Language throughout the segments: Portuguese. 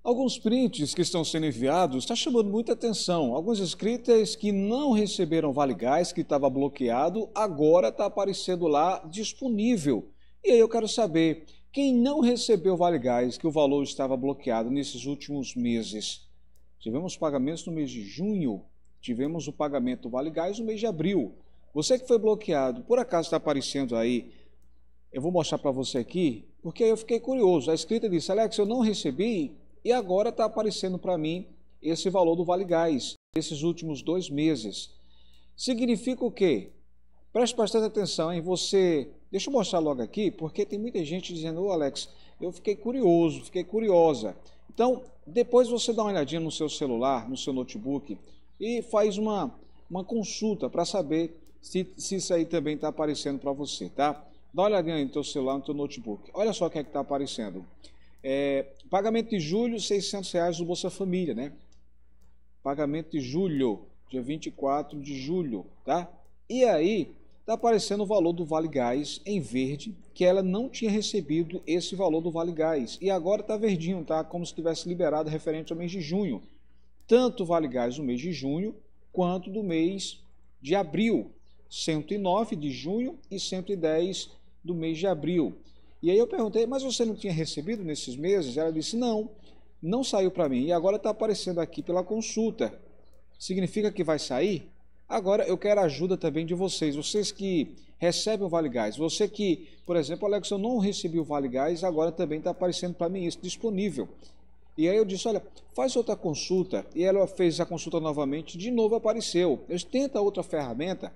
Alguns prints que estão sendo enviados estão chamando muita atenção. Alguns inscritos que não receberam Vale Gás, que estava bloqueado, agora está aparecendo lá disponível. E aí eu quero saber, quem não recebeu Vale Gás, que o valor estava bloqueado nesses últimos meses? Tivemos pagamentos no mês de junho, tivemos o pagamento do Vale Gás no mês de abril. Você que foi bloqueado, por acaso está aparecendo aí? Eu vou mostrar para você aqui, porque eu fiquei curioso. A inscrita disse: Alex, eu não recebi e agora está aparecendo para mim esse valor do Vale Gás, esses últimos 2 meses. Significa o quê? Preste bastante atenção, hein? Deixa eu mostrar logo aqui, porque tem muita gente dizendo: ô Alex, eu fiquei curioso, fiquei curiosa. Então, depois você dá uma olhadinha no seu celular, no seu notebook e faz uma consulta para saber se isso aí também está aparecendo para você, tá? Dá uma olhadinha aí no teu celular, no teu notebook. Olha só o que é que está aparecendo. Pagamento de julho, R$600 do Bolsa Família, né? Pagamento de julho, dia 24 de julho, tá? E aí, tá aparecendo o valor do Vale Gás em verde, que ela não tinha recebido esse valor do Vale Gás. E agora tá verdinho, tá? Como se tivesse liberado referente ao mês de junho. Tanto o Vale Gás do mês de junho, quanto do mês de abril. 109 de junho e 110 do mês de abril. E aí eu perguntei: mas você não tinha recebido nesses meses? Ela disse: não, não saiu para mim. E agora está aparecendo aqui pela consulta. Significa que vai sair? Agora eu quero a ajuda também de vocês que recebem o Vale Gás. Você que, por exemplo, Alex, eu não recebi o Vale Gás, agora também está aparecendo para mim isso disponível. E aí eu disse: olha, faz outra consulta. E ela fez a consulta novamente, de novo apareceu. Eu tenta outra ferramenta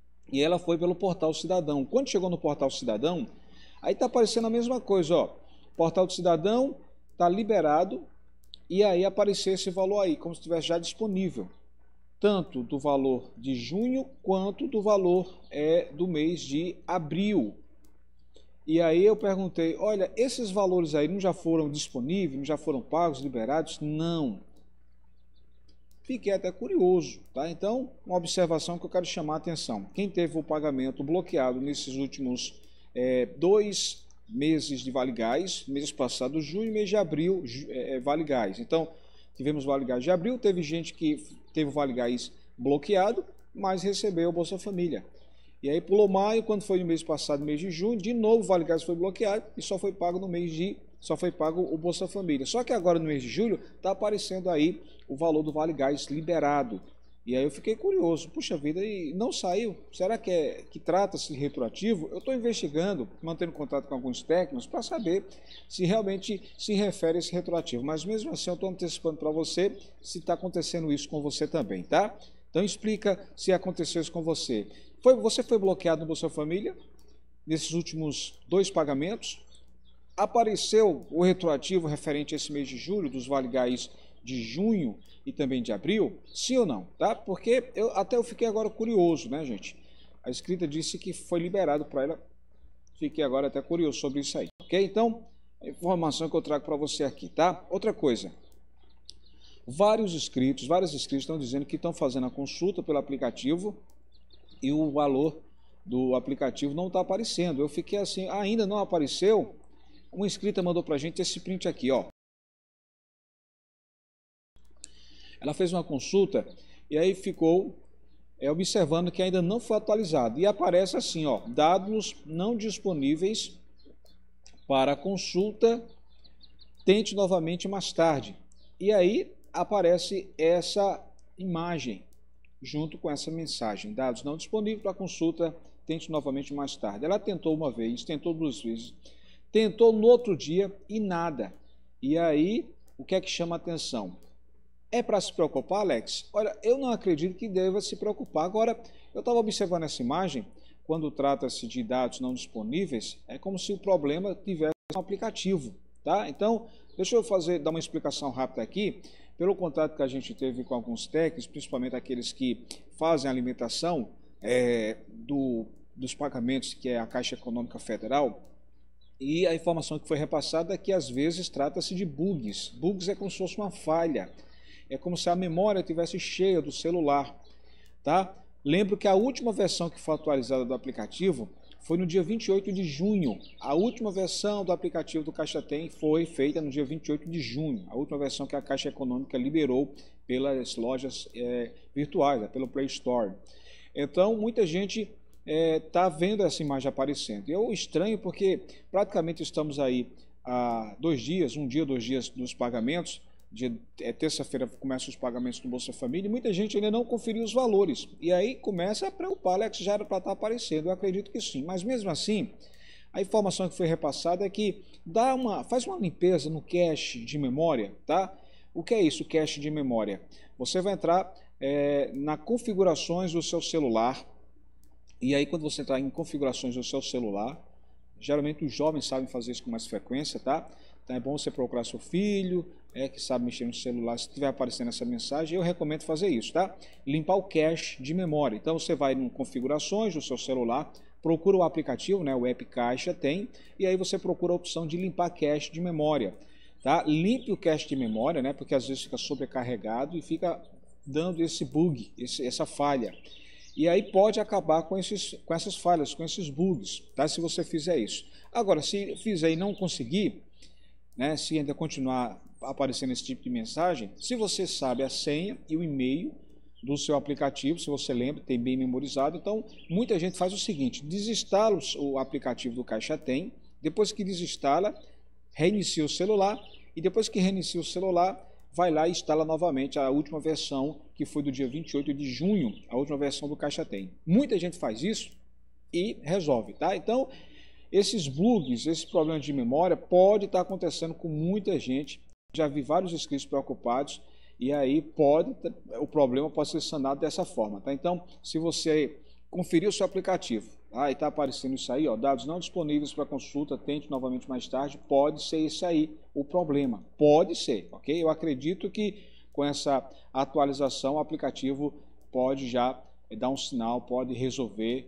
e ela foi pelo Portal Cidadão. Quando chegou no Portal Cidadão, aí está aparecendo a mesma coisa, ó. Portal do Cidadão está liberado e aí apareceu esse valor aí, como se estivesse já disponível. Tanto do valor de junho quanto do valor do mês de abril. E aí eu perguntei: olha, esses valores aí não já foram disponíveis, não já foram pagos, liberados? Não. Fiquei até curioso, tá? Então, uma observação que eu quero chamar a atenção. Quem teve o pagamento bloqueado nesses últimos 2 meses de Vale Gás, mês passado, junho e mês de abril, Vale Gás. Então, tivemos Vale Gás de abril, teve gente que teve o Vale Gás bloqueado, mas recebeu o Bolsa Família. E aí pulou maio, quando foi no mês passado, mês de junho, de novo o Vale Gás foi bloqueado e só foi pago só foi pago o Bolsa Família. Só que agora no mês de julho está aparecendo aí o valor do Vale Gás liberado. E aí eu fiquei curioso: puxa vida, e não saiu? Será que trata-se de retroativo? Eu estou investigando, mantendo contato com alguns técnicos para saber se realmente se refere a esse retroativo. Mas mesmo assim eu estou antecipando para você se está acontecendo isso com você também, tá? Então explica se aconteceu isso com você. Você foi bloqueado no Bolsa Família nesses últimos 2 pagamentos? Apareceu o retroativo referente a esse mês de julho, dos Vale Gás de junho e também de abril? Sim ou não? Tá? Porque eu fiquei agora curioso, né, gente? A escrita disse que foi liberado para ela. Fiquei agora até curioso sobre isso aí, ok? Então, a informação que eu trago para você aqui, tá? Outra coisa. Vários inscritos estão dizendo que estão fazendo a consulta pelo aplicativo e o valor do aplicativo não está aparecendo. Eu fiquei assim: ainda não apareceu? Uma inscrita mandou para a gente esse print aqui, ó. Ela fez uma consulta e aí ficou observando que ainda não foi atualizado. E aparece assim, ó: dados não disponíveis para consulta, tente novamente mais tarde. E aí aparece essa imagem junto com essa mensagem: dados não disponíveis para consulta, tente novamente mais tarde. Ela tentou uma vez, tentou 2 vezes, tentou no outro dia e nada. E aí, o que é que chama a atenção? É para se preocupar, Alex? Olha, eu não acredito que deva se preocupar. Agora, eu estava observando essa imagem, quando trata-se de dados não disponíveis, é como se o problema tivesse no aplicativo, tá? Então, deixa eu dar uma explicação rápida aqui. Pelo contato que a gente teve com alguns técnicos, principalmente aqueles que fazem a alimentação dos pagamentos, que é a Caixa Econômica Federal, e a informação que foi repassada é que às vezes trata-se de bugs. Bugs é como se fosse uma falha. É como se a memória estivesse cheia do celular, tá? Lembro que a última versão que foi atualizada do aplicativo foi no dia 28 de junho. A última versão do aplicativo do Caixa Tem foi feita no dia 28 de junho. A última versão que a Caixa Econômica liberou pelas lojas virtuais, pelo Play Store. Então, muita gente está vendo essa imagem aparecendo. Eu estranho porque praticamente estamos aí há 2 dias, 1 dia, 2 dias dos pagamentos. Terça-feira começam os pagamentos do Bolsa Família e muita gente ainda não conferiu os valores. E aí começa a preocupar, Alex, já era para estar aparecendo. Eu acredito que sim, mas mesmo assim, a informação que foi repassada é que faz uma limpeza no cache de memória, tá? O que é isso, cache de memória? Você vai entrar na configurações do seu celular, e aí quando você entrar em configurações do seu celular, geralmente os jovens sabem fazer isso com mais frequência, tá? Então é bom você procurar seu filho, que sabe mexer no celular, se estiver aparecendo essa mensagem, eu recomendo fazer isso, tá? Limpar o cache de memória. Então você vai em configurações do seu celular, procura o aplicativo, né, o app Caixa Tem, e aí você procura a opção de limpar cache de memória, tá? Limpe o cache de memória, né, porque às vezes fica sobrecarregado e fica dando esse bug, essa falha. E aí pode acabar com essas falhas, com esses bugs, tá? Se você fizer isso. Agora, se fizer e não conseguir, né, se ainda continuar aparecendo esse tipo de mensagem, se você sabe a senha e o e-mail do seu aplicativo, se você lembra, tem bem memorizado, então muita gente faz o seguinte, desinstala o aplicativo do Caixa Tem, depois que desinstala, reinicia o celular, e depois que reinicia o celular, vai lá e instala novamente a última versão, que foi do dia 28 de junho, a última versão do Caixa Tem. Muita gente faz isso e resolve, tá? Então, esses bugs, esse problema de memória pode estar acontecendo com muita gente. Já vi vários inscritos preocupados e aí o problema pode ser sanado dessa forma, tá? Então, se você conferir o seu aplicativo, e está aparecendo isso aí, ó, dados não disponíveis para consulta, tente novamente mais tarde, pode ser esse aí o problema, pode ser, ok? Eu acredito que com essa atualização o aplicativo pode já dar um sinal, pode resolver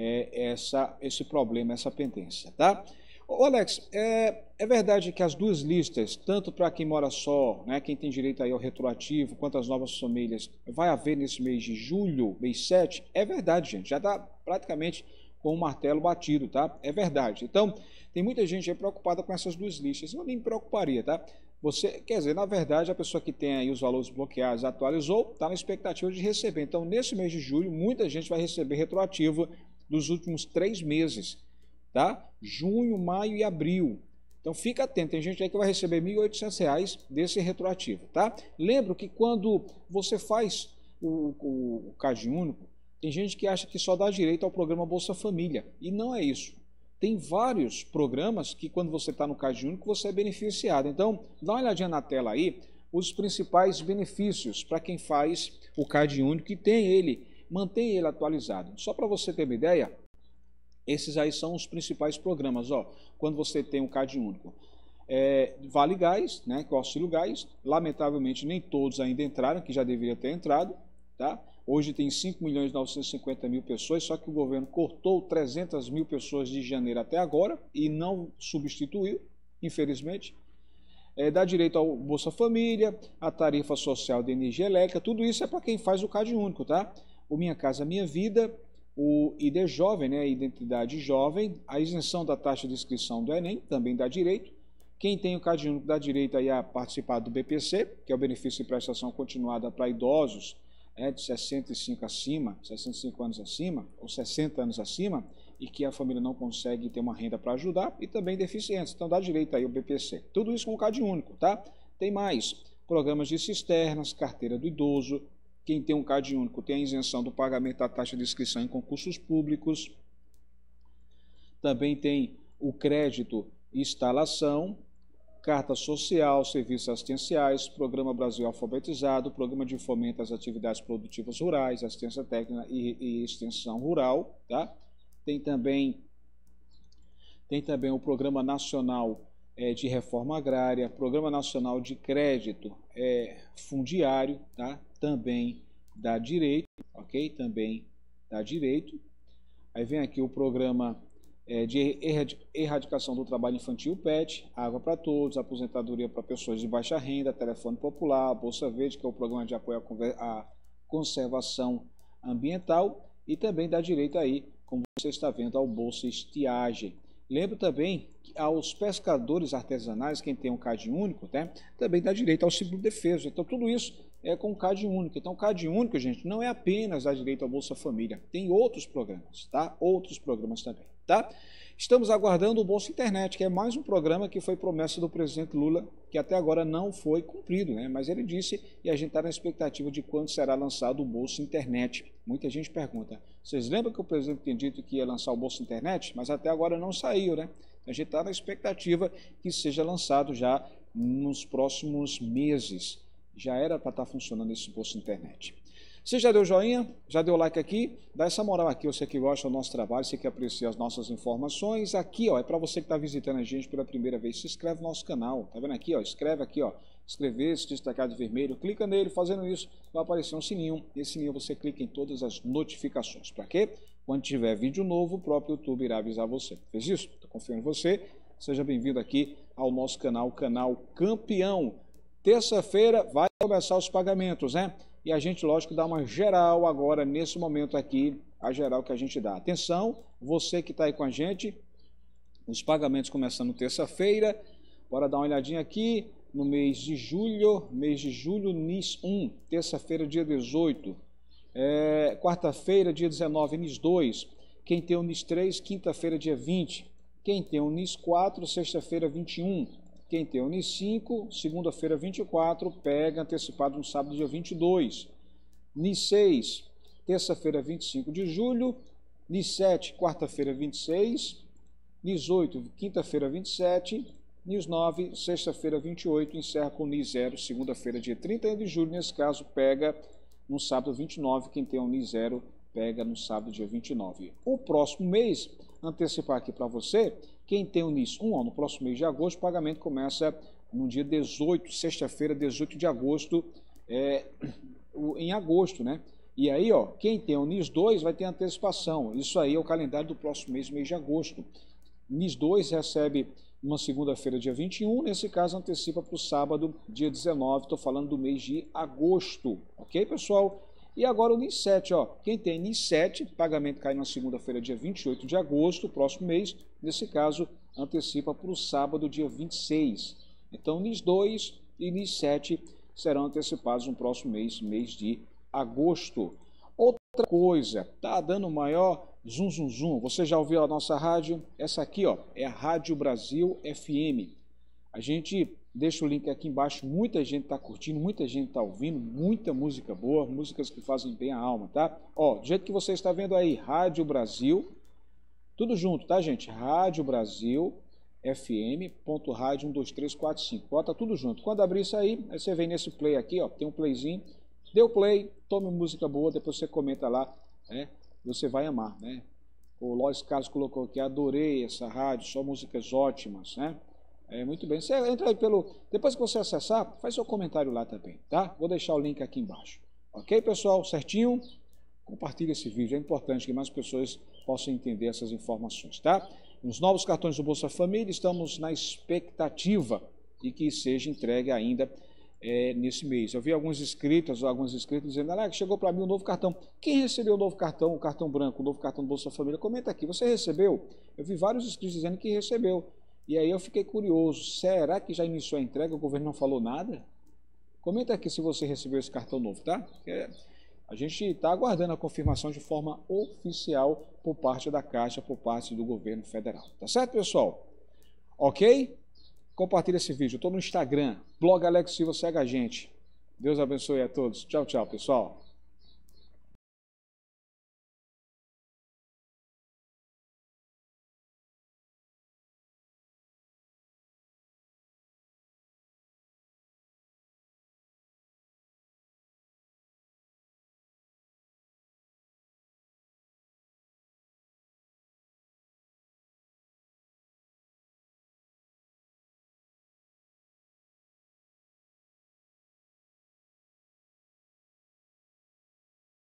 esse problema, essa pendência, tá? Ô Alex, é verdade que as duas listas, tanto para quem mora só, né, quem tem direito aí ao retroativo, quanto as novas famílias, vai haver nesse mês de julho, mês 7? É verdade, gente, já está praticamente com o martelo batido, tá? É verdade. Então, tem muita gente aí preocupada com essas duas listas. Eu nem me preocuparia, tá? Quer dizer, na verdade, a pessoa que tem aí os valores bloqueados, atualizou, está na expectativa de receber. Então, nesse mês de julho, muita gente vai receber retroativo dos últimos 3 meses, tá? Junho, maio e abril. Então, fica atento. Tem gente aí que vai receber R$ 1.800 desse retroativo, tá? Lembro que quando você faz o CAD único, tem gente que acha que só dá direito ao programa Bolsa Família, e não é isso. Tem vários programas que quando você está no CAD único, você é beneficiado. Então, dá uma olhadinha na tela aí, os principais benefícios para quem faz o CAD único e mantém ele atualizado. Só para você ter uma ideia, esses aí são os principais programas, ó, quando você tem o CAD único. Vale Gás, né, que é o Auxílio Gás, lamentavelmente nem todos ainda entraram, que já deveria ter entrado, tá? Hoje tem 5.950.000 pessoas, só que o governo cortou 300.000 pessoas de janeiro até agora e não substituiu, infelizmente. Dá direito ao Bolsa Família, a tarifa social de energia elétrica, tudo isso é para quem faz o CAD único, tá? O Minha Casa Minha Vida, o ID Jovem, né, a Identidade Jovem, a isenção da taxa de inscrição do Enem, também dá direito. Quem tem o CAD único dá direito aí a participar do BPC, que é o benefício de prestação continuada para idosos, de 65 anos acima, ou 60 anos acima, e que a família não consegue ter uma renda para ajudar, e também deficientes, então dá direito aí ao BPC. Tudo isso com o CAD único, tá? Tem mais, programas de cisternas, carteira do idoso, quem tem um CAD único tem a isenção do pagamento da taxa de inscrição em concursos públicos, também tem o crédito e instalação, carta social, serviços assistenciais, Programa Brasil Alfabetizado, Programa de Fomento às Atividades Produtivas Rurais, Assistência Técnica e Extensão Rural, tá? Tem também o Programa Nacional de Reforma Agrária, Programa Nacional de Crédito Fundiário, tá? Também dá direito, ok? Também dá direito. Aí vem aqui o Programa de erradicação do trabalho infantil PET, Água para Todos, aposentadoria para pessoas de baixa renda, telefone popular, Bolsa Verde, que é o programa de apoio à conservação ambiental, e também dá direito aí como você está vendo, ao Bolsa Estiagem. Lembro também que aos pescadores artesanais, quem tem um CAD único, né, também dá direito ao seguro defeso. Então, tudo isso é com CAD único. Então, o CAD único, gente, não é apenas dar direito ao Bolsa Família. Tem outros programas, tá? Outros programas também, tá? Estamos aguardando o Bolsa Internet, que é mais um programa que foi promessa do presidente Lula, que até agora não foi cumprido, né? Mas ele disse, e a gente está na expectativa de quando será lançado o Bolsa Internet. Muita gente pergunta, vocês lembram que o presidente tinha dito que ia lançar o Bolsa Internet? Mas até agora não saiu, né? A gente está na expectativa que seja lançado já nos próximos meses. Já era para estar funcionando esse Bolsa Internet. Você já deu joinha? Já deu like aqui? Dá essa moral aqui, você que gosta do nosso trabalho, você que aprecia as nossas informações. Aqui, ó, é para você que está visitando a gente pela primeira vez, se inscreve no nosso canal. Tá vendo aqui, ó? Escreve aqui, ó. Inscrever, se destacar de vermelho, clica nele, fazendo isso, vai aparecer um sininho. Esse sininho você clica em todas as notificações. Para quê? Quando tiver vídeo novo, o próprio YouTube irá avisar você. Fez isso? Estou confiando em você. Seja bem-vindo aqui ao nosso canal, canal Campeão. Terça-feira vai começar os pagamentos, né? E a gente, lógico, dá uma geral agora, nesse momento aqui, a geral que a gente dá. Atenção, você que está aí com a gente, os pagamentos começando terça-feira. Bora dar uma olhadinha aqui no mês de julho, NIS 1, terça-feira, dia 18. Quarta-feira, dia 19, NIS 2. Quem tem o NIS 3, quinta-feira, dia 20. Quem tem o NIS 4, sexta-feira, 21. Quem tem o NIS 5, segunda-feira 24, pega antecipado no sábado, dia 22. NIS 6, terça-feira 25 de julho. NIS 7, quarta-feira 26. NIS 8, quinta-feira 27. NIS 9, sexta-feira 28. Encerra com NIS 0, segunda-feira, dia 31 de julho. Nesse caso, pega no sábado 29. Quem tem o NIS 0, pega no sábado, dia 29. O próximo mês, antecipar aqui para você, quem tem o NIS 1, ó, no próximo mês de agosto, o pagamento começa no dia 18, sexta-feira, 18 de agosto, em agosto, né? E aí, ó, quem tem o NIS 2 vai ter antecipação. Isso aí é o calendário do próximo mês, mês de agosto. NIS 2 recebe uma segunda-feira, dia 21, nesse caso antecipa para o sábado, dia 19, estou falando do mês de agosto, ok, pessoal? E agora o NIS 7, ó, quem tem NIS 7, pagamento cai na segunda-feira, dia 28 de agosto, próximo mês, nesse caso, antecipa para o sábado, dia 26. Então, NIS 2 e NIS 7 serão antecipados no próximo mês, mês de agosto. Outra coisa, tá dando maior zum, zum, zum. Você já ouviu a nossa rádio? Essa aqui, ó, é a Rádio Brasil FM. A gente deixa o link aqui embaixo, muita gente está curtindo, muita gente está ouvindo, muita música boa, músicas que fazem bem a alma, tá? Ó, do jeito que você está vendo aí, Rádio Brasil, tudo junto, tá, gente? Rádio Brasil FM.rádio 12345, bota tudo junto. Quando abrir isso aí você vem nesse play aqui, ó, tem um playzinho, deu play, tome música boa, depois você comenta lá, né? Você vai amar, né? O Lois Carlos colocou aqui, adorei essa rádio, só músicas ótimas, né? Muito bem, você entra aí depois que você acessar, faz seu comentário lá também, tá? Vou deixar o link aqui embaixo. Ok, pessoal? Certinho? Compartilhe esse vídeo, é importante que mais pessoas possam entender essas informações, tá? Nos novos cartões do Bolsa Família, estamos na expectativa de que seja entregue ainda nesse mês. Eu vi alguns inscritos dizendo, Alex, chegou para mim um novo cartão. Quem recebeu o novo cartão, o cartão branco, o novo cartão do Bolsa Família? Comenta aqui, você recebeu? Eu vi vários inscritos dizendo que recebeu. E aí eu fiquei curioso, será que já iniciou a entrega? O governo não falou nada? Comenta aqui se você recebeu esse cartão novo, tá? A gente está aguardando a confirmação de forma oficial por parte da Caixa, por parte do governo federal. Tá certo, pessoal? Ok? Compartilha esse vídeo. Eu estou no Instagram, blog Alex Silva, segue a gente. Deus abençoe a todos. Tchau, tchau, pessoal.